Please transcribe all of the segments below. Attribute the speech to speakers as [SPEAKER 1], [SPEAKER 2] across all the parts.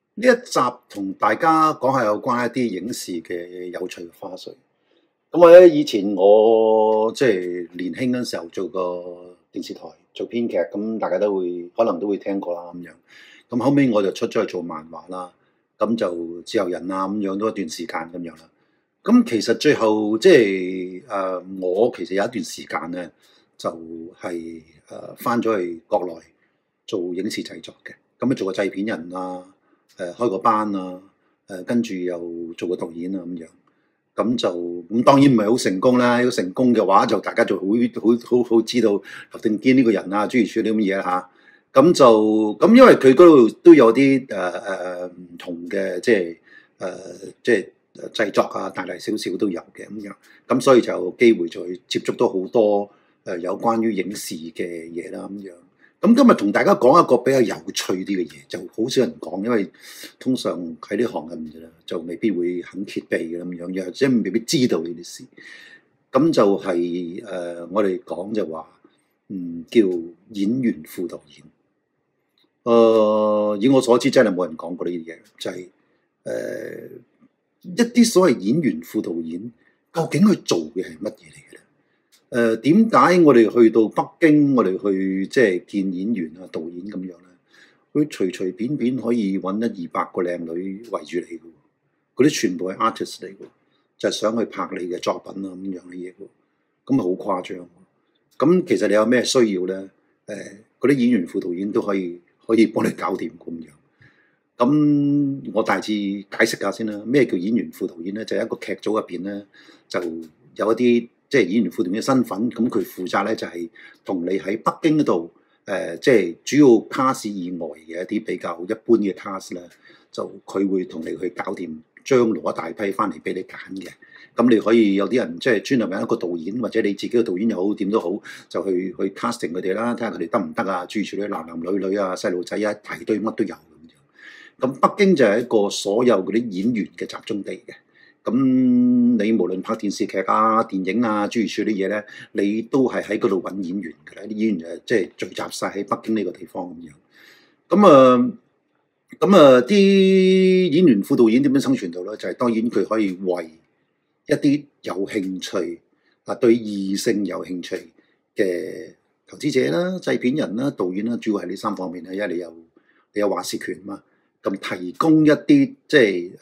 [SPEAKER 1] 呢一集同大家講下有關一啲影視嘅有趣嘅花絮。咁我咧以前我即係年輕嗰陣時候做過電視台做編劇，咁大家可能都會聽過啦咁樣。咁後尾我就出咗去做漫畫啦，咁就自由人啊咁樣都一段時間咁樣啦。咁其實最後即係我其實有一段時間咧，就係翻咗去國內做影視製作嘅，咁啊做個製片人啊。開個班啊，跟住又做個導演啊咁樣，咁當然唔係好成功啦。如果成功嘅話，就大家就好知道劉定堅呢個人啊，諸如此類咁嘅嘢嚇。咁因為佢嗰度都有啲唔同嘅即係製作啊，大大小小都有嘅咁樣。咁所以就有機會再接觸到好多有關於影視嘅嘢啦咁樣。咁今日同大家講一個比較有趣啲嘅嘢，就好少人講，因為通常喺呢行嘅就未必會肯揭秘嘅咁樣，又或者未必知道呢啲事。咁就係我哋講就話，叫演員副導演。以我所知，真係冇人講過呢啲嘢，就係一啲所謂演員副導演，究竟佢做嘅係乜嘢嚟嘅咧？點解我哋去到北京，我哋去即係見演員啊、導演咁樣咧？佢隨隨便便可以揾100-200個靚女圍住你嘅，嗰啲全部係 artist 嚟嘅，就係想去拍你嘅作品啊咁樣嘅嘢喎，咁啊好誇張。咁其實你有咩需要咧？嗰啲演員副導演都可以幫你搞掂咁樣。咁我大致解釋下先啦。咩叫演員副導演咧？就係一個劇組入邊咧，就有一啲即係演員副導演嘅身份，咁佢負責咧就係同你喺北京嗰度，即係主要 cast 以外嘅一啲比較一般嘅 cast 咧，就佢會同你去搞掂，將攞一大批翻嚟俾你揀嘅。咁你可以有啲人即係專門揾一個導演，或者你自己嘅導演又好，點都好，就去 casting 佢哋啦，睇下佢哋得唔得啊？諸如此類，男男女女啊，細路仔啊，一大堆乜都有咁樣。咁北京就係一個所有嗰啲演員嘅集中地嘅。咁你無論拍電視劇啊、電影啊、諸如此類啲嘢咧，你都係喺嗰度揾演員嘅啦。啲演員即係聚集晒喺北京呢個地方咁樣。啲演員副導演點樣生存到咧？就係當然佢可以為一啲有興趣對異性有興趣嘅投資者啦、製片人啦、導演啦，主要係呢3方面啦，因為你有話事權嘛。咁提供一啲即係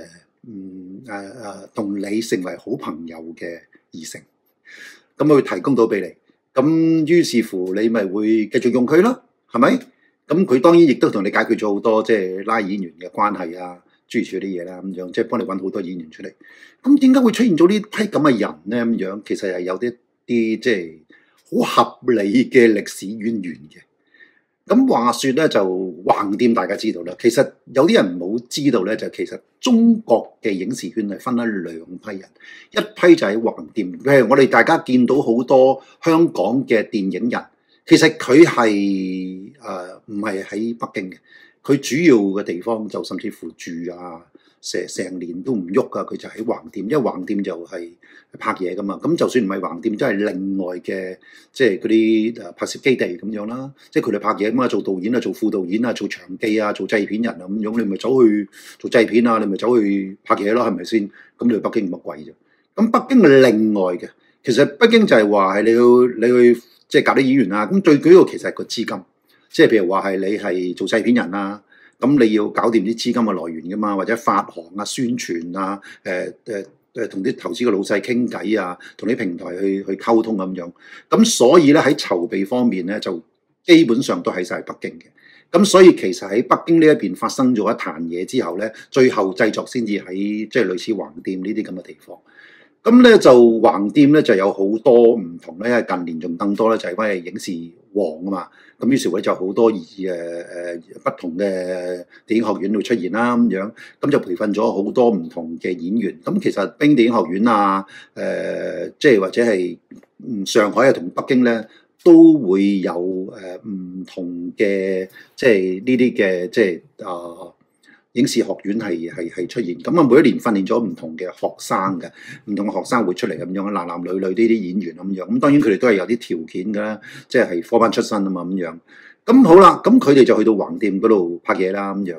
[SPEAKER 1] 同你成為好朋友嘅異性，咁佢會提供到俾你。咁於是乎你咪會繼續用佢咯，係咪？咁佢當然亦都同你解決咗好多即係拉演員嘅關係啊，諸如此類啲嘢啦，咁樣即係幫你揾好多演員出嚟。咁點解會出現咗呢批咁嘅人咧？咁樣其實係有啲即係好合理嘅歷史淵源嘅。咁話說咧，就橫掂大家知道啦。其實有啲人冇知道咧，就其實中國嘅影視圈係分咗2批人，一批就係橫掂，譬如我哋大家見到好多香港嘅電影人，其實佢係唔係喺北京嘅，佢主要嘅地方就甚至乎住啊，成年都唔喐啊，佢就喺橫店，因為橫店就係拍嘢噶嘛。咁就算唔係橫店，都係另外嘅，即係嗰啲拍攝基地咁樣啦。即係佢哋拍嘢咁啊，做導演啊，做副導演啊，做場記啊，做製片人啊咁樣，你咪走去做製片啊，你咪走去拍嘢咯，係咪先？咁你去北京乜鬼啫？咁北京係另外嘅，其實北京就係話係你去即係搞啲演員啊。咁最主要其實係個資金，即係譬如話係你係做製片人啊。咁你要搞掂啲資金嘅來源噶嘛，或者發行啊、宣傳啊、同啲投資嘅老細傾偈啊，同啲平台去溝通咁樣。咁所以咧喺籌備方面咧，就基本上都喺晒北京嘅。咁所以其實喺北京呢一邊發生咗一壇嘢之後咧，最後製作先至喺即係類似橫店呢啲咁嘅地方。咁咧就橫店咧就有好多唔同咧，近年仲更多咧，就係因為影視旺啊嘛。咁於是乎就好多不同嘅電影學院會出現啦咁樣，咁就培訓咗好多唔同嘅演員。咁其實冰電影學院啊，即係或者係上海啊同北京咧，都會有唔同嘅即係呢啲嘅即係影視學院係出現，咁啊每一年訓練咗唔同嘅學生嘅，唔同嘅學生會出嚟咁樣，男男女女呢啲演員咁樣，咁當然佢哋都係有啲條件嘅啦，即係科班出身啊嘛咁樣。咁好啦，咁佢哋就去到橫店嗰度拍嘢啦咁樣。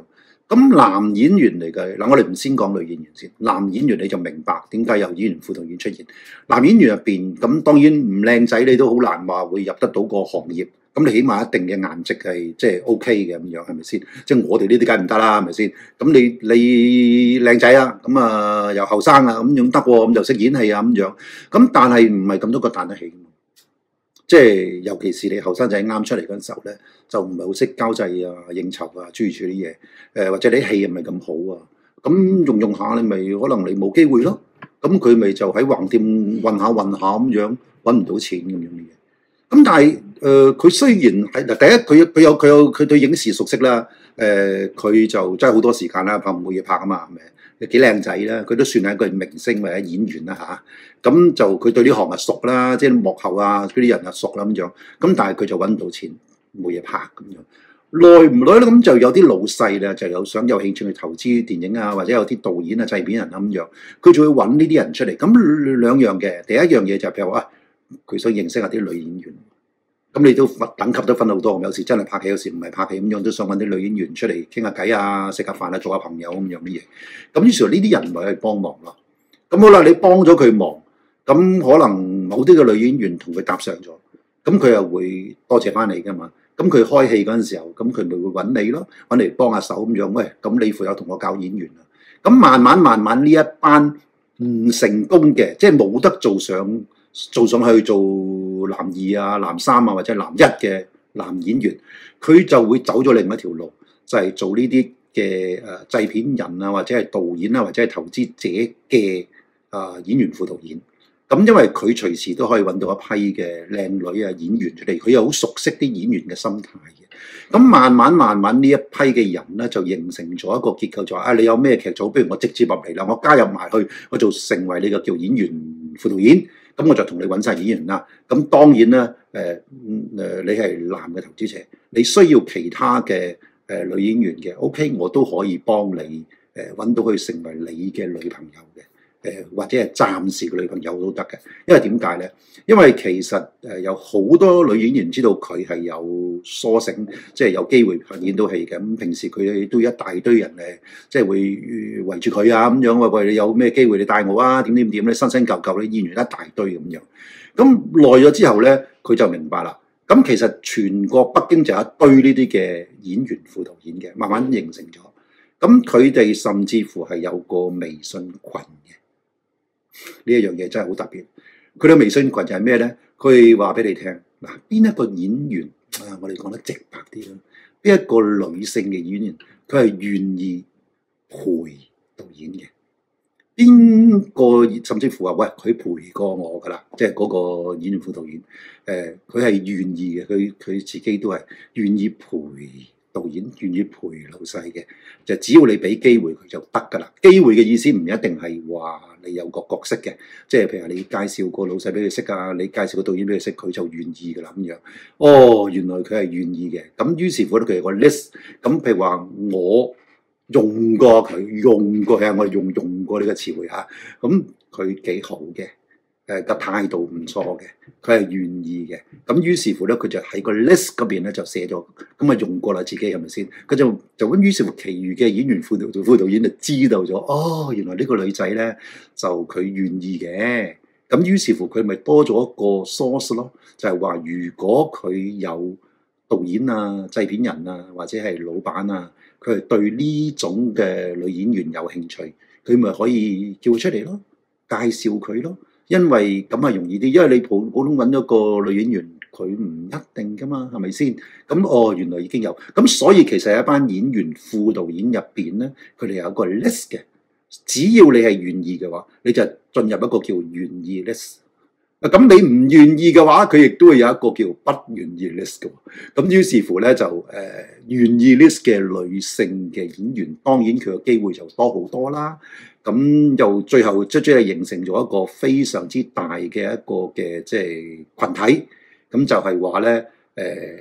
[SPEAKER 1] 咁男演員嚟嘅嗱，我哋唔先講女演員先。男演員你就明白點解有演員輔導員出現。男演員入邊咁當然唔靚仔，你都好難話會入得到個行業。咁你起碼一定嘅顏值係即係 OK 嘅咁樣，係咪先？即係我哋呢啲梗係唔得啦，係咪先？咁你靚仔啊，咁啊又後生啊，咁樣得喎，咁就識演戲啊咁樣。咁但係唔係咁多個彈得起。即係尤其是你後生仔啱出嚟嗰陣時候咧，就唔係好識交際啊、應酬啊、諸如此類啲嘢。或者你戲唔係咁好啊，咁用下你咪可能你冇機會咯。咁佢咪就喺橫店混下咁樣，揾唔到錢咁樣嘅嘢。咁但係佢雖然係嗱，第一佢對影視熟悉啦。佢就真係好多時間啦，拍冇嘢拍啊嘛，係咪？幾靚仔啦，佢都算係一個明星或者演員啦嚇。咁就佢對呢行啊熟啦，即係幕後啊嗰啲人啊熟啦咁樣。咁但係佢就揾唔到錢，冇嘢拍咁樣。耐唔耐咧？咁就有啲老細咧，就有興趣去投資電影啊，或者有啲導演啊、製片人咁樣，佢就會揾呢啲人出嚟。咁兩樣嘅，第一樣嘢就係譬如話，佢想認識下啲女演員。咁你都等級都分好多，有時真係拍戲，有時唔係拍戲咁樣，都想揾啲女演員出嚟傾下偈啊、食下飯啊、做下朋友咁樣啲嘢。咁於是乎呢啲人咪去幫忙咯。咁好啦，你幫咗佢忙，咁可能某啲嘅女演員同佢搭上咗，咁佢又會多謝翻你噶嘛。咁佢開戲嗰陣時候，咁佢咪會揾你咯，揾嚟幫下手咁樣。喂，咁你負有同我教演員啊。咁慢慢呢一班唔成功嘅，即係冇得做上去做男二啊、男三啊或者男一嘅男演員，佢就會走咗另一條路，就係做呢啲嘅製片人啊，或者係導演啊，或者係投資者嘅演員輔導員。咁因為佢隨時都可以揾到一批嘅靚女啊演員出嚟，佢又好熟悉啲演員嘅心態嘅。咁慢慢呢一批嘅人咧，就形成咗一個結構，就話你有咩劇組，不如我直接入嚟啦，我加入埋去，我就成為你個叫演員輔導員。咁我就同你揾晒演員啦。咁當然啦，你係男嘅投資者，你需要其他嘅女演員嘅 OK， 我都可以幫你揾到佢成為你嘅女朋友嘅。或者係暫時嘅女朋友都得嘅。因為點解咧？因為其實有好多女演員知道佢係有疏醒，即係有機會演到戲嘅。咁平時佢都一大堆人即係會圍住佢啊咁樣。喂，你有咩機會你帶我啊？點咧？新舊啲演員一大堆咁樣。咁耐咗之後咧，佢就明白啦。咁其實全國北京就有一堆呢啲嘅演員輔導員嘅，慢慢形成咗。咁佢哋甚至乎係有個微信群嘅。呢一樣嘢真係好特別。佢哋微信群就係咩咧？佢話俾你聽嗱，邊一個演員啊？我哋講得直白啲啦，邊一個女性嘅演員，佢係願意陪導演嘅？邊個甚至乎話喂，佢陪過我噶啦，即係嗰個演員輔導員。佢係願意嘅，佢自己都係願意陪導演，願意陪老細嘅。就只要你俾機會佢就得噶啦。機會嘅意思唔一定係話你有個角色嘅，即係譬如你介紹個老細俾佢識啊，你介紹個導演俾佢識，佢就願意噶啦咁樣。哦，原來佢係願意嘅。咁於是乎咧，佢有個 list。咁譬如話我用過佢，我用過呢個詞彙嚇。咁佢幾好嘅。個態度唔錯嘅，佢係願意嘅。咁於是乎咧，佢就喺個 list 嗰邊咧就寫咗，咁啊用過啦自己係咪先？佢就咁於是乎，其餘嘅演員輔導員就知道咗，哦，原來呢個女仔咧就佢願意嘅。咁於是乎佢咪多咗一個 source 咯，就係話如果佢有導演啊、製片人啊或者係老闆啊，佢係對呢種嘅女演員有興趣，佢咪可以叫佢出嚟咯，介紹佢咯。因為咁係容易啲，因為你普通揾咗個女演員，佢唔一定噶嘛，係咪先？咁原來已經有，咁所以其實一班演員輔導員入邊咧，佢哋有一個 list 嘅。只要你係願意嘅話，你就進入一個叫願意 list。咁你唔願意嘅話，佢亦都會有一個叫不願意 list 嘅。咁於是乎咧，就願意 list 嘅女性嘅演員，當然佢嘅機會就多好多啦。咁又最後即係形成咗一個非常之大嘅一個嘅即係群體。咁就係話咧，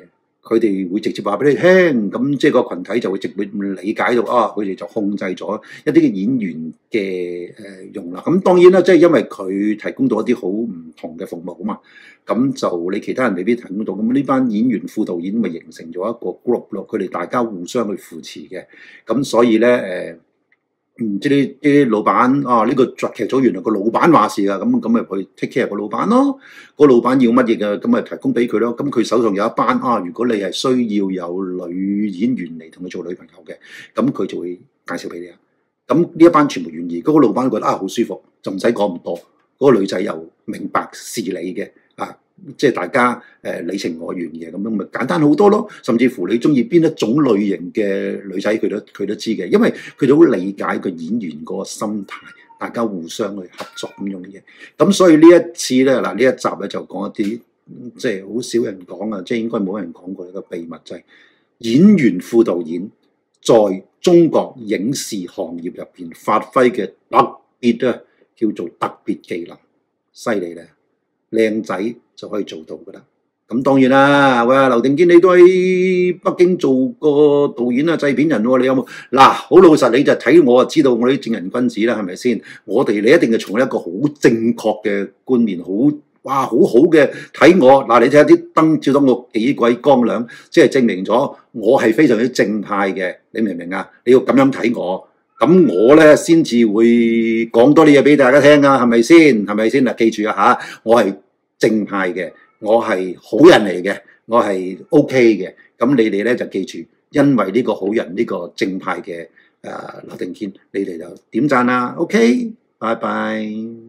[SPEAKER 1] 佢哋會直接話俾你聽，咁即係個群體就會直接理解到啊，佢哋就控制咗一啲嘅演員嘅用啦。咁當然啦，即係因為佢提供到一啲好唔同嘅服務啊嘛，咁就你其他人未必提供到，咁呢班演員副導演咪形成咗一個 group 咯，佢哋大家互相去扶持嘅，咁所以咧即係啲老闆啊，呢個劇組原來個老闆話事噶，咁咪去 take care 個老闆咯。個老闆要乜嘢嘅，咁咪提供俾佢咯。咁佢手上有一班啊，如果你係需要有女演員嚟同佢做女朋友嘅，咁佢就會介紹俾你啊。咁呢一班全部願意，嗰個老闆覺得啊好舒服，就唔使講咁多。嗰個女仔又明白事理嘅啊。即係大家你情我願嘅，咁樣咪簡單好多咯。甚至乎你中意邊一種類型嘅女仔，佢都知嘅，因為佢都好理解個演員個心態，大家互相去合作咁樣嘅嘢。咁所以呢一次咧，嗱呢一集咧就講一啲即係好少人講啊，即係應該冇人講過一個秘密，就係演員副導演在中國影視行業入邊發揮嘅特別啊，叫做特別技能，犀利咧，靚仔就可以做到噶啦。咁當然啦，喂，劉定堅你都喺北京做過導演啊、製片人喎，你有冇？嗱，好老實，你就睇我就知道我啲正人君子啦，係咪先？我哋你一定係從一個好正確嘅觀念，好好嘅睇我。嗱，你睇下啲燈照得我幾鬼光亮，即係證明咗我係非常之正派嘅。你明唔明啊？你要咁樣睇我，咁我咧先至會講多啲嘢俾大家聽啊，係咪先？係咪先？嗱，記住啊嚇，我係正派嘅。我係好人嚟嘅，我係 OK 嘅，咁你哋咧就記住，因為呢個好人呢個正派嘅劉定堅，你哋就點讚啦 ，OK，拜拜。